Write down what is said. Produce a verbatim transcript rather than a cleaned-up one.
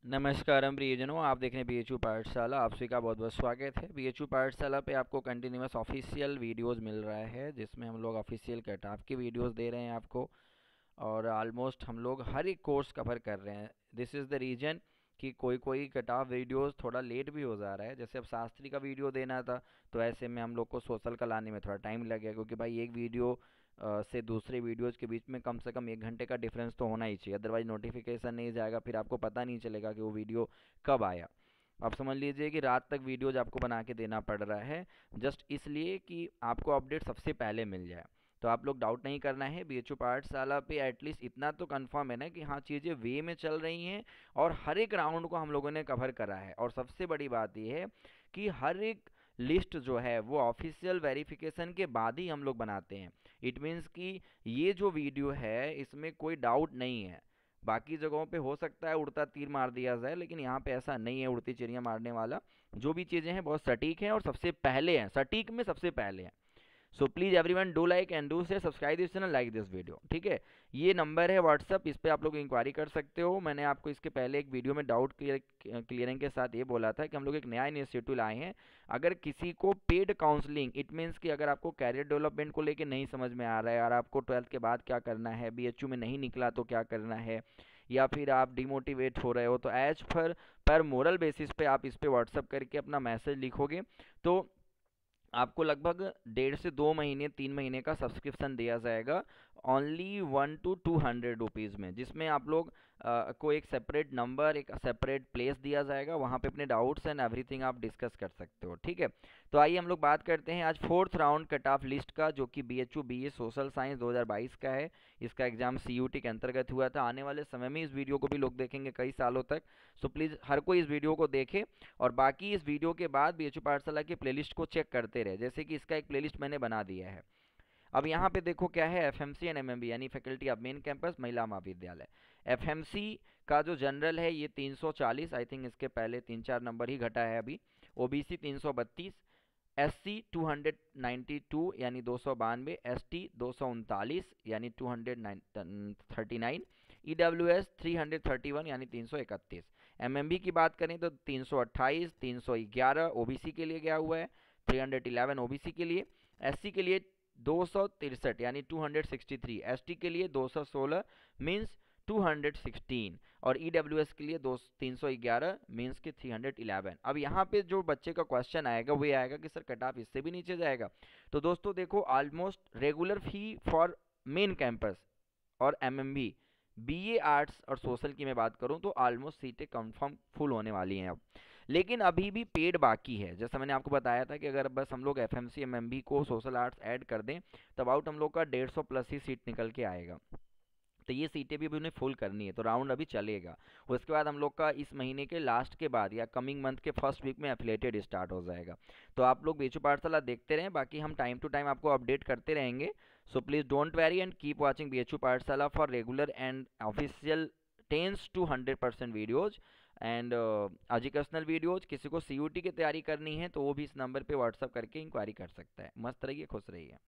नमस्कारम प्रियजनों, आप देख रहे हैं बी एच यू पाठशाला। आप सभी का बहुत बहुत स्वागत है। बी एच यू पाठशाला पे आपको कंटिन्यूस ऑफिशियल वीडियोस मिल रहा है, जिसमें हम लोग ऑफिशियल कट-ऑफ की वीडियोस दे रहे हैं आपको। और ऑलमोस्ट हम लोग हर एक कोर्स कवर कर रहे हैं। दिस इज़ द रीज़न कि कोई कोई कट ऑफ वीडियोस थोड़ा लेट भी हो जा रहा है। जैसे अब शास्त्री का वीडियो देना था, तो ऐसे में हम लोग को सोशल का लाने में थोड़ा टाइम लग गया, क्योंकि भाई एक वीडियो अ, से दूसरे वीडियोस के बीच में कम से कम एक घंटे का डिफरेंस तो होना ही चाहिए, अदरवाइज नोटिफिकेशन नहीं जाएगा, फिर आपको पता नहीं चलेगा कि वो वीडियो कब आया। आप समझ लीजिए कि रात तक वीडियोज आपको बना के देना पड़ रहा है, जस्ट इसलिए कि आपको अपडेट सबसे पहले मिल जाए। तो आप लोग डाउट नहीं करना है, बी एच यू पाठशाला पे एटलीस्ट इतना तो कंफर्म है ना कि हाँ, चीज़ें वे में चल रही हैं और हर एक राउंड को हम लोगों ने कवर करा है। और सबसे बड़ी बात यह है कि हर एक लिस्ट जो है वो ऑफिशियल वेरिफिकेशन के बाद ही हम लोग बनाते हैं। इट मीन्स कि ये जो वीडियो है इसमें कोई डाउट नहीं है। बाकी जगहों पे हो सकता है उड़ता तीर मार दिया जाए, लेकिन यहाँ पे ऐसा नहीं है उड़ती चिड़िया मारने वाला। जो भी चीज़ें हैं बहुत सटीक हैं और सबसे पहले हैं, सटीक में सबसे पहले हैं। So please everyone do like and do से subscribe this channel, like this video. ठीक है, ये नंबर है व्हाट्सअप, इस पर आप लोग इंक्वायरी कर सकते हो। मैंने आपको इसके पहले एक वीडियो में डाउट क्लियरिंग के साथ ये बोला था कि हम लोग एक नया इनिशिएटिव लाए हैं। अगर किसी को पेड काउंसलिंग, इट मीन्स कि अगर आपको कैरियर डेवलपमेंट को लेकर नहीं समझ में आ रहा है और आपको ट्वेल्थ के बाद क्या करना है, बी एच यू में नहीं निकला तो क्या करना है, या फिर आप डिमोटिवेट हो रहे हो, तो एज पर पर मोरल बेसिस पे आप इस पे व्हाट्सअप करके अपना मैसेज लिखोगे तो आपको लगभग डेढ़ से दो महीने तीन महीने का सब्सक्रिप्शन दिया जाएगा, only one two two hundred rupees में, जिसमें आप लोग अ, को एक सेपरेट नंबर, एक सेपरेट प्लेस दिया जाएगा, वहाँ पे अपने डाउट्स एंड एवरीथिंग आप डिस्कस कर सकते हो। ठीक है, तो आइए हम लोग बात करते हैं आज fourth round cut off list का, जो कि B H U B A social science दो हज़ार बाईस का है। इसका एग्जाम सी यू टी के अंतर्गत हुआ था। आने वाले समय में इस वीडियो को भी लोग देखेंगे कई सालों तक। सो प्लीज़ हर कोई इस वीडियो को देखे और बाकी इस वीडियो के बाद बी एच यू पाठशाला की प्लेलिस्ट को चेक करते रहे। जैसे कि इसका एक प्लेलिस्ट मैंने बना दिया है। अब यहाँ पे देखो क्या है, F M C and M M B यानी फैकल्टी ऑफ मेन कैंपस महिला महाविद्यालय। एफ एम सी का जो जनरल है ये तीन सौ चालीस, आई थिंक इसके पहले तीन चार नंबर ही घटा है अभी। ओ बी सी तीन सौ बत्तीस, S C two hundred ninety two यानी दो सौ बानवे, एस टी दो सौ उनतालीस यानी two hundred thirty nine, E W S three hundred thirty one यानी तीन सौ इकतीस। एम एम बी की बात करें तो तीन सौ अट्ठाईस, तीन सौ ग्यारह ओ बी सी के लिए गया हुआ है, three hundred eleven O B C के लिए, एस सी के लिए दो सौ तिरसठ यानी two hundred sixty three, S T के लिए दो सौ सोलह मीन्स टू हंड्रेड सिक्सटीन, और ई डब्ल्यू एस के लिए दो तीन सौ ग्यारह मीन्स के थ्री हंड्रेड इलेवन। अब यहाँ पे जो बच्चे का क्वेश्चन आएगा वो आएगा कि सर कट ऑफ इससे भी नीचे जाएगा। तो दोस्तों देखो, almost regular fee for main campus और M M B, B A arts और सोशल की मैं बात करूं तो ऑलमोस्ट सीटें कंफर्म फुल होने वाली हैं अब। लेकिन अभी भी पेड बाकी है। जैसा मैंने आपको बताया था कि अगर बस हम लोग F M C M M B को सोशल आर्ट्स ऐड कर दें तो अबाउट हम लोग का डेढ़ सौ प्लस ही सीट निकल के आएगा। तो ये सीटें भी अभी उन्हें फुल करनी है, तो राउंड अभी चलेगा। उसके बाद हम लोग का इस महीने के लास्ट के बाद या कमिंग मंथ के फर्स्ट वीक में एफिलेटेड स्टार्ट हो जाएगा। तो आप लोग बेचू पाठशाला देखते रहें, बाकी हम टाइम टू टाइम आपको अपडेट करते रहेंगे। So please don't worry and keep watching B H U Pathshala for regular and official tense two hundred percent videos and educational videos. किसी को सी यू टी की तैयारी करनी है तो वो भी इस नंबर पर व्हाट्सअप करके इंक्वायरी कर सकता है। मस्त रहिए, खुश रहिए।